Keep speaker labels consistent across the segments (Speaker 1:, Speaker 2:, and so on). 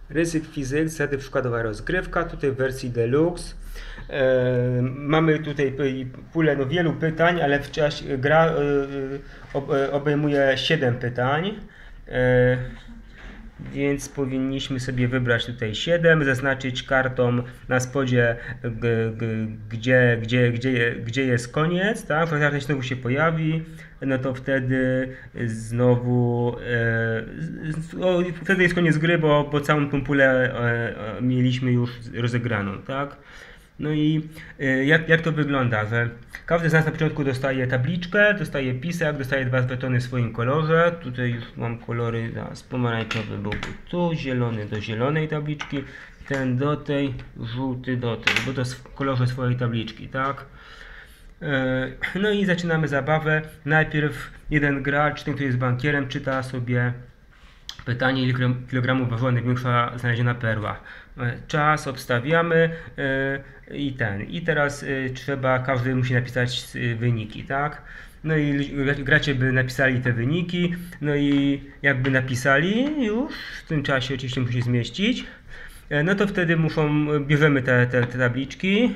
Speaker 1: Ryzyk fizyk, zasady przykładowa rozgrywka, tutaj w wersji deluxe. Mamy tutaj pulę wielu pytań, ale w czasie gra obejmuje 7 pytań. Więc powinniśmy sobie wybrać tutaj 7, zaznaczyć kartą na spodzie, gdzie jest koniec, tak? Jak karta znowu się pojawi, no to wtedy znowu wtedy jest koniec gry, bo całą tą pulę mieliśmy już rozegraną, tak? No i jak to wygląda, że każdy z nas na początku dostaje tabliczkę, dostaje pisak, dostaje 2 żetony w swoim kolorze. Tutaj już mam kolory, zaraz pomarańczowy byłby tu, zielony do zielonej tabliczki, ten do tej, żółty do tej, bo to jest w kolorze swojej tabliczki, tak? No i zaczynamy zabawę. Najpierw jeden gracz, ten, który jest bankierem, czyta sobie pytanie, ile kilogramów ważyła największa znaleziona perła. Czas obstawiamy i teraz każdy musi napisać wyniki, tak? No i gracze by napisali te wyniki, no i jakby napisali już, w tym czasie oczywiście musi zmieścić, no to wtedy bierzemy te tabliczki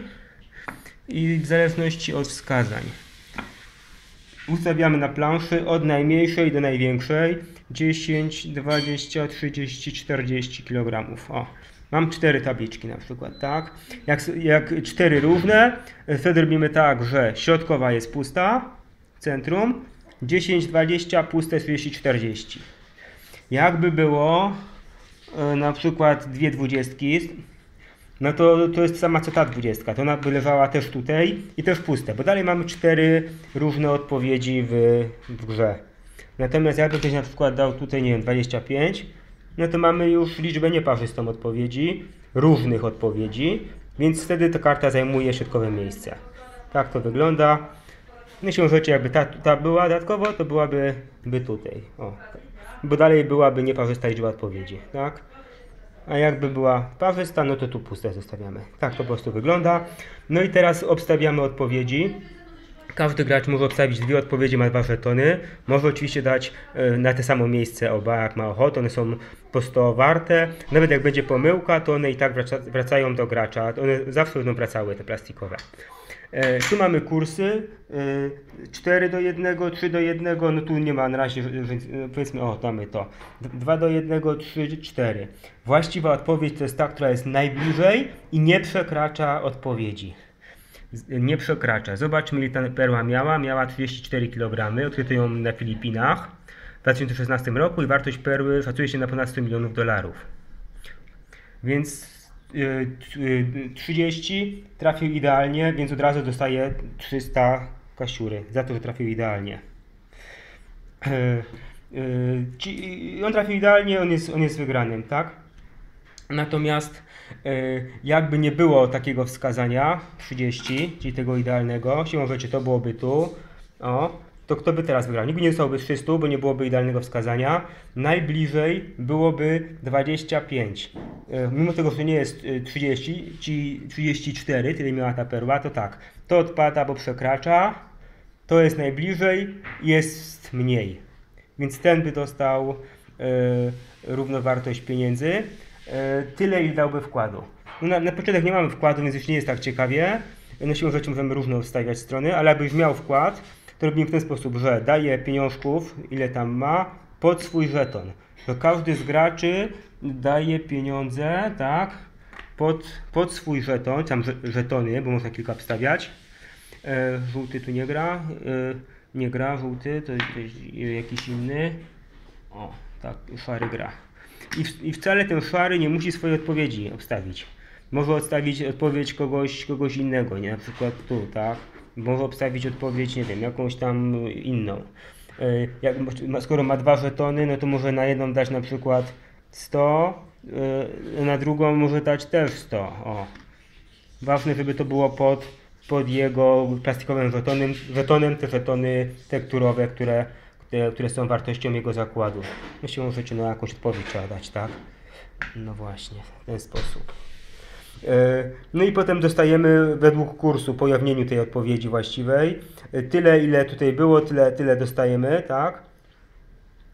Speaker 1: i w zależności od wskazań ustawiamy na planszy od najmniejszej do największej 10, 20, 30, 40 kg. O, mam 4 tabliczki na przykład, tak? Jak 4 równe, wtedy robimy tak, że środkowa jest pusta, centrum, 10, 20, puste 30, 40. Jakby było na przykład 2 dwudziestki, no to jest sama co ta 20, to ona by leżała też tutaj i też puste, bo dalej mamy 4 różne odpowiedzi w grze. Natomiast jakby ktoś na przykład dał tutaj, nie wiem, 25, no to mamy już liczbę nieparzystą odpowiedzi, różnych odpowiedzi, więc wtedy ta karta zajmuje środkowe miejsce. Tak to wygląda. No siłą rzeczy, jakby ta była dodatkowo, to byłaby tutaj. O, bo dalej byłaby nieparzysta liczba odpowiedzi, tak? A jakby była parzysta, no to tu puste zostawiamy. Tak to po prostu wygląda. No i teraz obstawiamy odpowiedzi. Każdy gracz może obstawić 2 odpowiedzi, ma 2 żetony. Może oczywiście dać na te samo miejsce oba, jak ma ochotę. One są po 100 warte. Nawet jak będzie pomyłka, to one i tak wracają do gracza. One zawsze będą wracały, te plastikowe. Tu mamy kursy 4 do 1, 3 do 1, no tu nie ma na razie, powiedzmy, damy to 2 do 1, 3, 4. Właściwa odpowiedź to jest ta, która jest najbliżej i nie przekracza odpowiedzi. Nie przekracza. Zobaczmy, ile ta perła miała 34 kg, odkryto ją na Filipinach w 2016 roku i wartość perły szacuje się na ponad 100 milionów dolarów. Więc 30 trafił idealnie, więc od razu dostaje 300 kasiury za to, że trafił idealnie. On trafił idealnie, on jest wygranym, tak? Natomiast jakby nie było takiego wskazania 30, czyli tego idealnego, siłą rzeczy to byłoby tu, to kto by teraz wygrał? Nikt nie dostałby 300, bo nie byłoby idealnego wskazania. Najbliżej byłoby 25. Mimo tego, że nie jest 30, czyli 34, tyle miała ta perła, to tak. To odpada, bo przekracza. To jest najbliżej, jest mniej. Więc ten by dostał równowartość pieniędzy. Tyle, ile dałby wkładu. No na początek nie mamy wkładu, więc już nie jest tak ciekawie. No siłą rzeczy możemy różno wstawiać strony, ale jakbyś miał wkład, to robimy w ten sposób, że daje pieniążków, ile tam ma, pod swój żeton. To każdy z graczy daje pieniądze, tak, pod swój żeton, tam żetony, bo można kilka wstawiać. Żółty tu nie gra, żółty, to jest jakiś inny. O, tak, szary gra. I wcale ten szary nie musi swojej odpowiedzi obstawić. Może obstawić odpowiedź kogoś innego, nie? Na przykład tu, tak? Może obstawić odpowiedź, nie wiem, jakąś tam inną. Skoro ma 2 żetony, no to może na jedną dać na przykład 100, na drugą może dać też 100. O. Ważne, żeby to było pod jego plastikowym żetonem, te żetony tekturowe, które są wartością jego zakładu. No siłą rzeczy, no jakąś odpowiedź trzeba dać, tak? No właśnie, w ten sposób. No i potem dostajemy według kursu po ujawnieniu tej odpowiedzi właściwej. Tyle, ile tutaj było, tyle dostajemy, tak?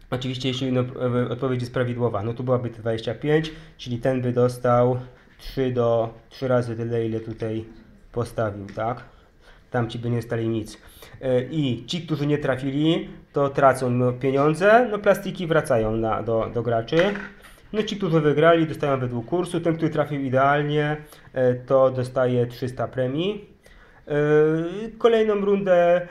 Speaker 1: Oczywiście jeśli odpowiedź jest prawidłowa, no to byłaby to 25, czyli ten by dostał 3 razy tyle, ile tutaj postawił, tak? Tamci by nie dostali nic. I ci, którzy nie trafili, to tracą pieniądze, no plastiki wracają do graczy. No ci, którzy wygrali, dostają według kursu. Ten, który trafił idealnie, to dostaje 300 premii. Kolejną rundę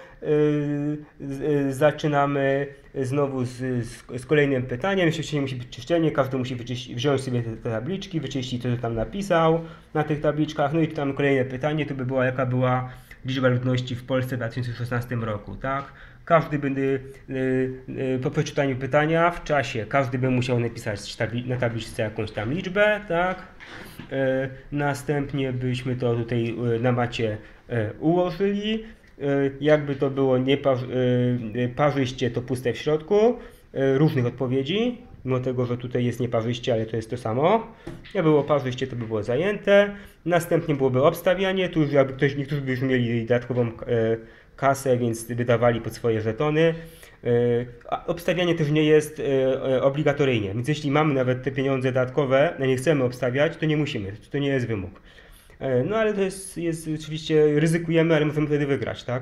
Speaker 1: zaczynamy znowu z kolejnym pytaniem. Oczywiście musi być czyszczenie, każdy musi wziąć sobie te tabliczki, wyczyścić to, co tam napisał na tych tabliczkach. No i tam kolejne pytanie, to by była jaka była liczba ludności w Polsce w 2016 roku, tak? Każdy by po przeczytaniu pytania w czasie, każdy by musiał napisać na tabliczce jakąś tam liczbę, tak? Następnie byśmy to tutaj na macie ułożyli. Jakby to było parzyście, to puste w środku. Różnych odpowiedzi, mimo tego, że tutaj jest nieparzyście, ale to jest to samo. Jak było parzyście, to by było zajęte. Następnie byłoby obstawianie. Tu już jakby niektórzy by już mieli dodatkową kasę, więc wydawali pod swoje żetony. A obstawianie też nie jest obligatoryjnie, więc jeśli mamy nawet te pieniądze dodatkowe, a nie chcemy obstawiać, to nie musimy, to nie jest wymóg. No ale to jest oczywiście ryzykujemy, ale możemy wtedy wygrać, tak?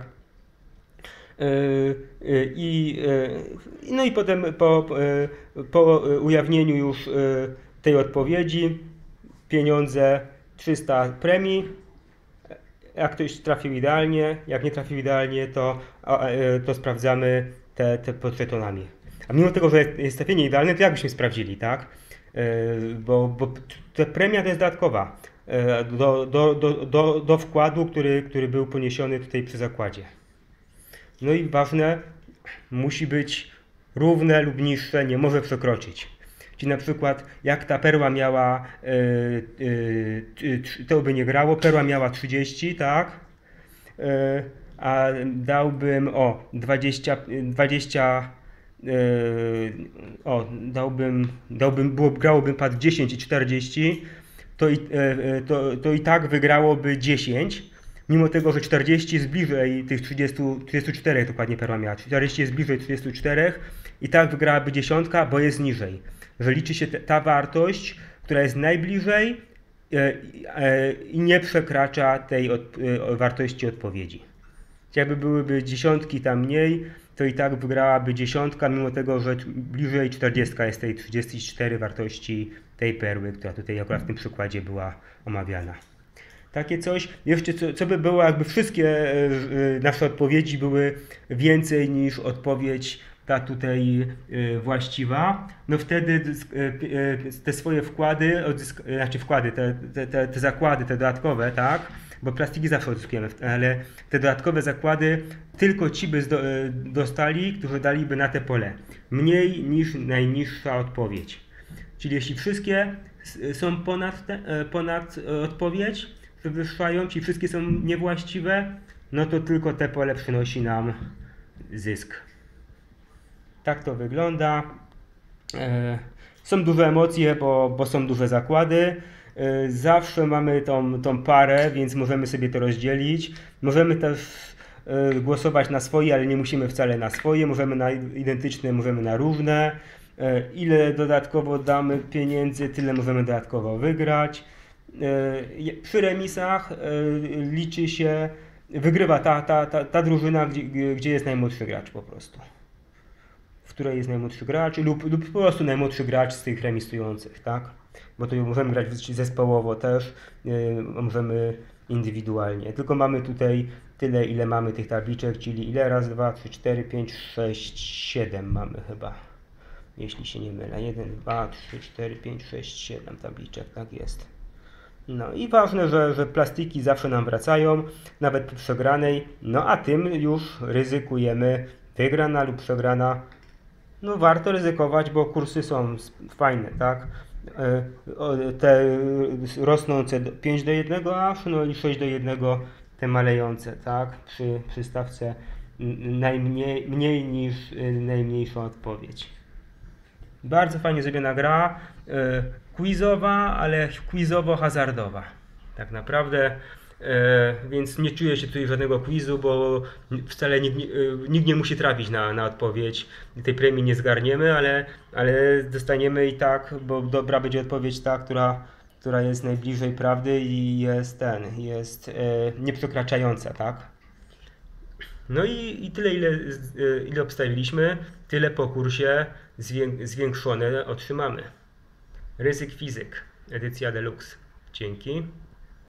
Speaker 1: No i potem po ujawnieniu już tej odpowiedzi pieniądze 300 premii. Jak ktoś trafił idealnie, jak nie trafił idealnie, to sprawdzamy te pod żetonami. A mimo tego, że jest trafienie idealne, to jak byśmy sprawdzili, tak? Bo ta premia to jest dodatkowa do wkładu, który był poniesiony tutaj przy zakładzie. No i ważne, musi być równe lub niższe, nie może przekroczyć. Czyli na przykład jak ta perła miała, to by nie grało, perła miała 30, tak? A dałbym 20, grałbym pad 10 i 40, to i tak wygrałoby 10, mimo tego, że 40 jest bliżej tych 34, dokładnie perła miała, 40 jest bliżej 34 i tak wygrałaby dziesiątka, bo jest niżej. Że liczy się ta wartość, która jest najbliżej i nie przekracza tej wartości odpowiedzi. Jakby byłyby dziesiątki tam mniej, to i tak wygrałaby dziesiątka, mimo tego, że bliżej 40 jest tej 34 wartości tej perły, która tutaj akurat w tym przykładzie była omawiana. Takie coś. Jeszcze co by było, jakby wszystkie nasze odpowiedzi były więcej niż odpowiedź ta tutaj właściwa, no wtedy te swoje wkłady, te zakłady, te dodatkowe, tak? Bo plastiki zawsze odzyskujemy, ale te dodatkowe zakłady tylko ci by dostali, którzy daliby na te pole mniej niż najniższa odpowiedź. Czyli jeśli wszystkie są ponad odpowiedź, wywyższają, czyli wszystkie są niewłaściwe, no to tylko te pole przynosi nam zysk. Tak to wygląda. Są duże emocje, bo są duże zakłady. Zawsze mamy tą parę, więc możemy sobie to rozdzielić. Możemy też głosować na swoje, ale nie musimy wcale na swoje. Możemy na identyczne, możemy na równe. Ile dodatkowo damy pieniędzy, tyle możemy dodatkowo wygrać. Przy remisach liczy się, wygrywa ta drużyna, gdzie jest najmłodszy gracz po prostu. W której jest najmłodszy gracz lub po prostu najmłodszy gracz z tych remisujących, tak? Bo to możemy grać zespołowo też, możemy indywidualnie. Tylko mamy tutaj tyle, ile mamy tych tabliczek, czyli ile? Raz, 2, 3, 4, 5, 6, 7 mamy chyba. Jeśli się nie mylę. 1, 2, 3, 4, 5, 6, 7 tabliczek, tak jest. No i ważne, że plastiki zawsze nam wracają, nawet po przegranej, no a tym już ryzykujemy, wygrana lub przegrana. No warto ryzykować, bo kursy są fajne, tak? Te rosnące 5:1 aż, no i 6:1 te malejące, tak? Przy stawce mniej niż najmniejsza odpowiedź. Bardzo fajnie zrobiona gra, quizowa, ale quizowo-hazardowa. Tak naprawdę Więc nie czuję się tutaj żadnego quizu, bo wcale nikt nie musi trafić na odpowiedź. Tej premii nie zgarniemy, ale dostaniemy i tak, bo dobra będzie odpowiedź ta, która jest najbliżej prawdy i jest nieprzekraczająca, tak? No i tyle, ile obstawiliśmy, tyle po kursie zwiększone otrzymamy. Ryzyk Fizyk, edycja Deluxe. Dzięki.